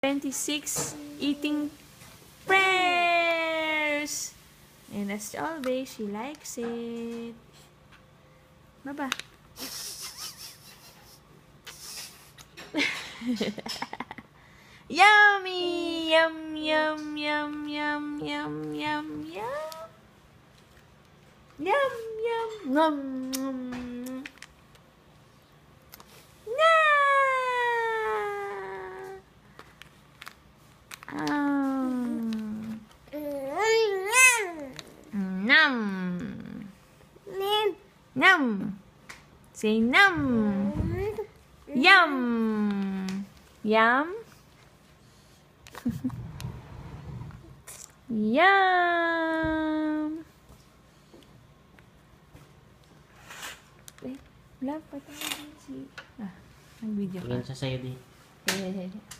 26 eating prayers. And as always, she likes it. Baba. Yummy! Yum, yum, yum, yum, yum, yum, yum. Yum, yum, nom, nom. Nom. Nom. Say nom. Yum. Yum. Yum. Wait, love, patawagin si... nag-video ka. Tingin siya sa'yo, di.